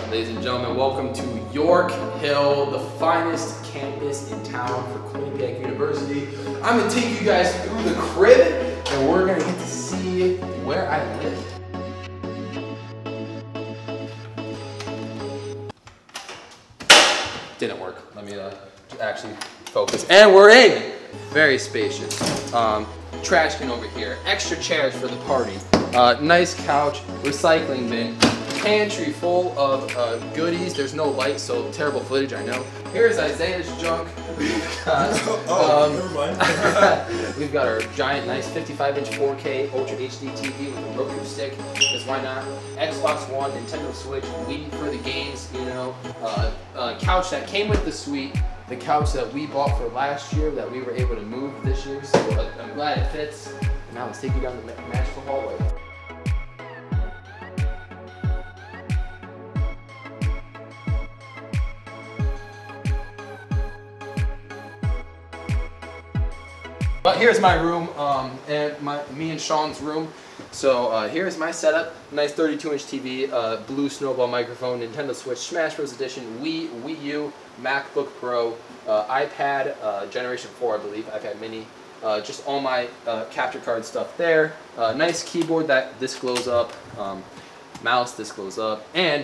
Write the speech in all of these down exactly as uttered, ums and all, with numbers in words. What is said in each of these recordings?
Ladies and gentlemen, welcome to York Hill, the finest campus in town for Quinnipiac University. I'm gonna take you guys through the crib, and we're gonna get to see where I live. Didn't work. Let me uh, actually focus. And we're in! Very spacious. Um, trash can over here. Extra chairs for the party. Uh, nice couch. Recycling bin. Pantry full of uh, goodies. There's no light, so terrible footage, I know. Here's Isaiah's junk. We've got, oh, um, never mind. we've got our giant, nice fifty-five inch four K Ultra H D T V with a Roku stick, because why not? Xbox One, Nintendo Switch, Wii for the games, you know. Uh, uh, couch that came with the suite. The couch that we bought for last year that we were able to move this year, so uh, I'm glad it fits. And now let's take you down the ma magical hallway. But here's my room, um, and my, me and Sean's room. So uh, here's my setup. Nice thirty-two inch T V, uh, blue snowball microphone, Nintendo Switch, Smash Bros. Edition, Wii, Wii U, MacBook Pro, uh, iPad, uh, Generation four I believe, iPad Mini. Uh, just all my uh, capture card stuff there. Uh, nice keyboard that this glows up. Um, mouse, this glows up. And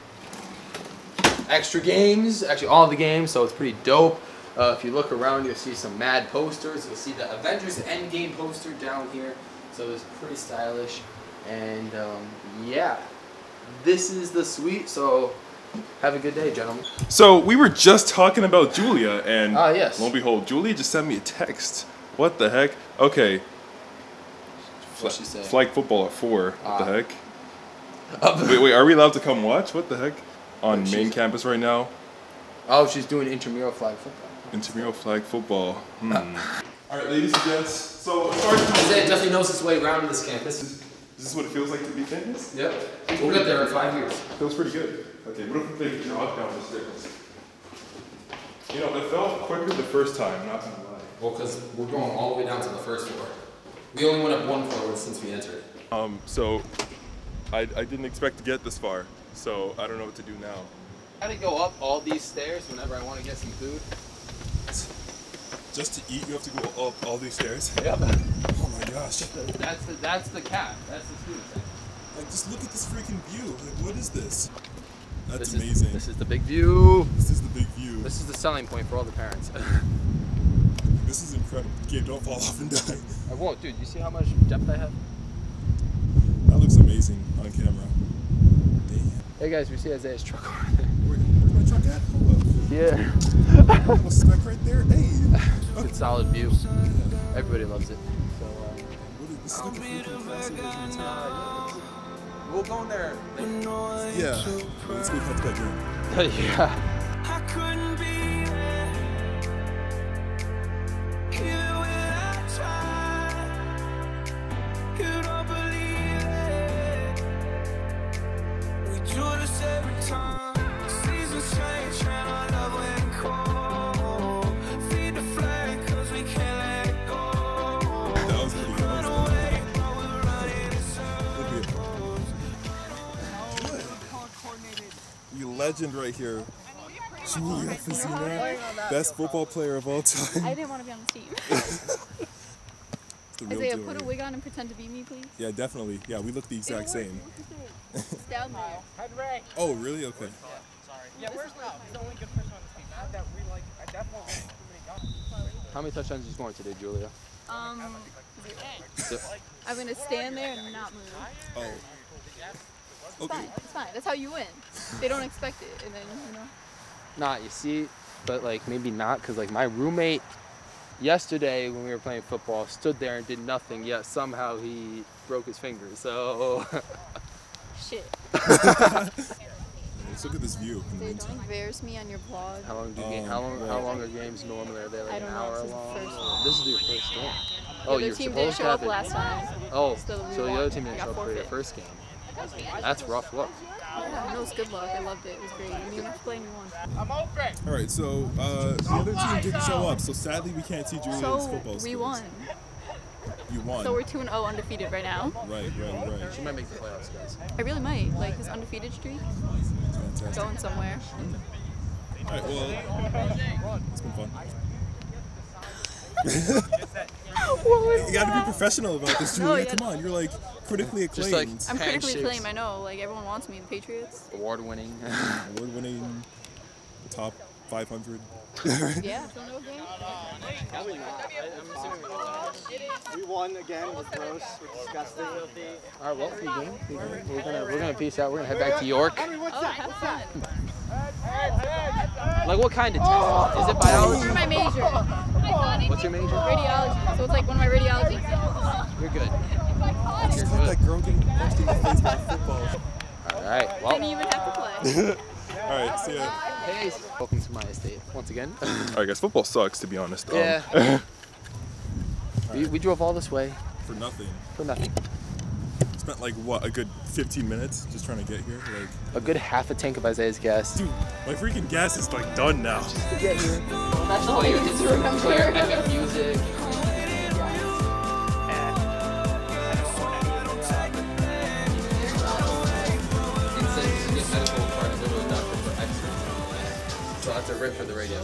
extra games, actually all the games, so it's pretty dope. Uh, if you look around, you'll see some mad posters. You'll see the Avengers Endgame poster down here. So it's pretty stylish. And um, yeah, this is the suite. So have a good day, gentlemen. So we were just talking about Julia, and ah, yes. lo and behold, Julia just sent me a text. What the heck? Okay. What'd she say? Flag football at four. What Ah. the heck? Uh, wait, wait. Are we allowed to come watch? What the heck? On Wait, main she's- campus right now. Oh, she's doing intramural flag football. Intramural flag football. Hmm. All right, ladies and gents. So as far as Isaiah definitely knows his way around this campus. Is this what it feels like to be famous? Yep. We'll get there in five years. Feels pretty good. Okay, what if we play jog down the stairs? You know, it felt quicker the first time, not gonna lie. Well, because we're going all the way down to the first floor. We only went up one floor since we entered. Um, so I, I didn't expect to get this far, so I don't know what to do now. I had to go up all these stairs whenever I want to get some food. Just to eat, you have to go up all these stairs? Yep. Oh my gosh. That's the that's the cap. That's the student section. Like, just look at this freaking view. Like, what is this? That's This amazing. Is, this is the big view. This is the big view. This is the selling point for all the parents. This is incredible. Gabe, don't fall off and die. I won't, dude. You see how much depth I have? That looks amazing on camera. Damn. Hey guys, we see Isaiah's truck over there. Where, where's my truck at? Hold up. Yeah. Little speck right there. Hey. It's a solid view. Everybody loves it. So, uh, What is, this is like a freaking classic documentary. we'll go in there. Yeah. Let's go catch that game. Yeah. I couldn't be there, even when I tried. You don't believe it. We do this every time. Seasons change and our love went cold. Feed the flame 'cause we can't let go. That was pretty Run good. away, but we're running in circles. The legend right here. Julia Fazina, best football player of all time. I didn't want to be on the team. The real Isaiah, deal put a right wig on and pretend to be me, please. here. Yeah, definitely. Yeah, we look the exact same. It's down there. Oh, really? Okay. Yeah, where's Ralph? He's the only good person on this team. Not that we like, I definitely want too many guys. How many touchdowns did you score today, Julia? Um, I'm gonna stand there and not move. Oh. It's Okay. fine. It's fine. That's how you win. They don't expect it, and then you know. Nah, you see, but like maybe not, because like my roommate yesterday when we were playing football stood there and did nothing, yet somehow he broke his finger. So Shit. Let's look at this view. in the They meantime. don't embarrass me on your vlog. how long do Oh, game? How long? How right. long are games normally? Are they like I an don't know, hour this is the long? first one. This is your first game. The Oh, other you're team supposed didn't to show have up it. last time. Oh, So we so the won. other team We didn't got show up for your forfeit. first game. That's rough luck. Yeah, no, it was good luck. I loved it. It was great. I mean, after playing, we won. I'm open. All right, so uh, the other team didn't show up, so sadly we can't see Julia's So football we skills. won. You won. So we're two and oh undefeated right now. Right, right, right. She might make the playoffs, guys. I really might. Like this undefeated streak. Fantastic. Going somewhere. All right, well, it's been fun. What was You gotta that? be professional about this, No, Julia. yeah. Come on, you're like critically Just like- acclaimed, I'm critically Handshakes. acclaimed, I know. Like everyone wants me, the Patriots. Award-winning. award-winning, top five hundred. Yeah. We won again. We're gross. We're disgusting. All right, well, free game. Free game. We're gonna we're gonna peace out. We're gonna head back to York. Oh, have fun. Like, what kind of test? Is it biology? For my major. What's your major? Radiology. So it's like one of my radiology exams. You're good. Just caught that girl getting punched in the face by football. All right. Didn't Well, even have to play. All right, see ya. hey, welcome to my estate once again. Alright guys, football sucks to be honest. Um, Yeah. we, we drove all this way For nothing. for nothing. Spent like what, a good fifteen minutes just trying to get here. Like, A good half a tank of Isaiah's gas. dude, my freaking gas is like done now. To get here. That's all you need to remember. Play your epic music. So that's a rip for the radio.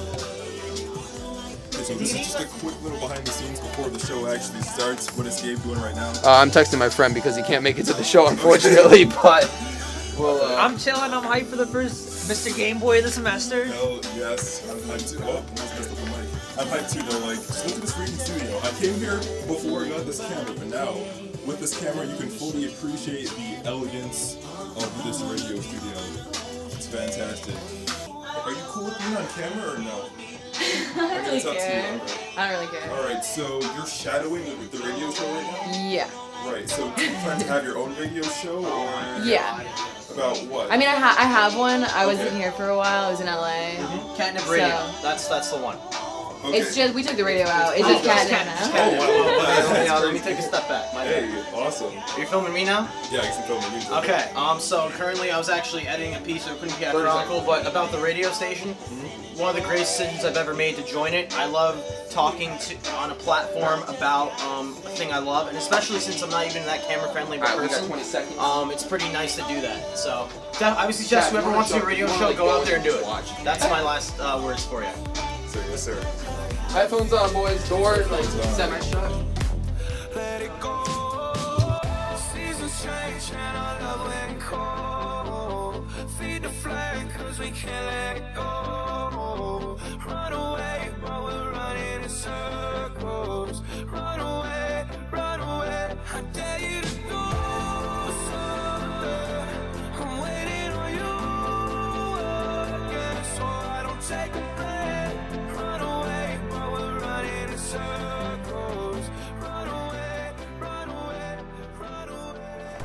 Okay, so this is just a quick little behind the scenes before the show actually starts. What is Gabe doing right now? Uh, I'm texting my friend because he can't make it to the show, unfortunately, but well, uh, I'm chilling. I'm hyped for the first Mister Game Boy of the semester. Hell yes, I'm hyped too. Oh, almost messed up the mic. I'm hyped too though. Like, just look at this freaking studio. I came here before I got this camera, but now with this camera, you can fully appreciate the elegance of this radio studio. It's fantastic. Are you cool with being on camera or no? I don't really It's up to you, care. alright. I don't really care. Alright, so you're shadowing the, the radio show right now? Yeah. Right, so do you plan to have your own radio show or Yeah. about what? I mean, I, ha I have one. I was in here for a while. I was in L A. Catnip Radio. So- That's that's the one. Okay. It's just, we took the radio out. It's Oh, just just catnip Catnip, now. Oh, wow, wow, wow. Yeah, That's let me crazy. take a step back. My Hey, bad. awesome. Are you filming me now? Yeah, I can film the music. Okay. Um. So currently, I was actually editing a piece of Quinnipiac Chronicle, but about the radio station. One of the greatest decisions I've ever made to join it. I love talking to on a platform about um, a thing I love, and especially since I'm not even that camera friendly all right, we got person. twenty seconds. Um, it's pretty nice to do that. So, def- I would suggest Yeah, whoever you wants to do a wanna radio go- you show, wanna go go out there and do it. watch. That's my last uh, words for you. Sir, yes, sir. Headphones on, boys. Doors like semi shut. Let it go. Seasons change and our love went cold. Feed the flame cause we can't let it go. Run away while we're running in circles. Run away, run away. I dare you to go asunder. I'm waiting on you again, so I don't take a breath. Run away while we're running in circles. Run away, run away, run away.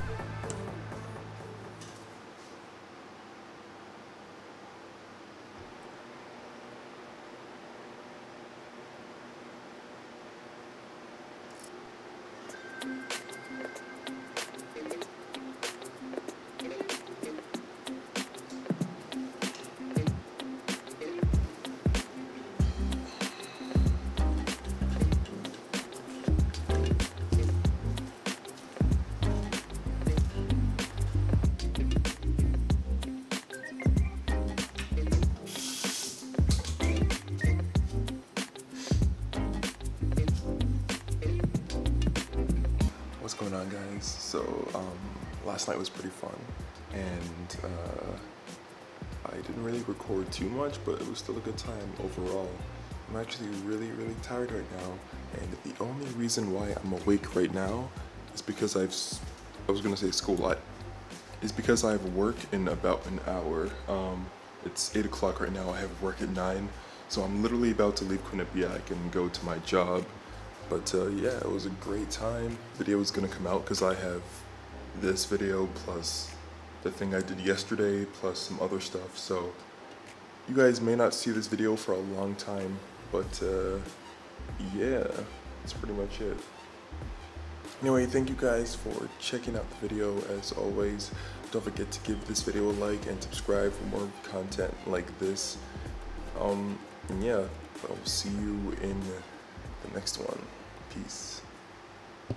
What's going on, guys? So, um, last night was pretty fun, and uh, I didn't really record too much, but it was still a good time overall. I'm actually really, really tired right now, and the only reason why I'm awake right now is because I've, s- I was gonna say school, I, is because I have work in about an hour. Um, it's eight o'clock right now, I have work at nine, so I'm literally about to leave Quinnipiac and go to my job. But uh, yeah, it was a great time. Video is gonna come out because I have this video plus the thing I did yesterday plus some other stuff. So you guys may not see this video for a long time, but uh, yeah, that's pretty much it. Anyway, thank you guys for checking out the video. As always, don't forget to give this video a like and subscribe for more content like this. Um, and yeah, I'll see you in the next one. Peace.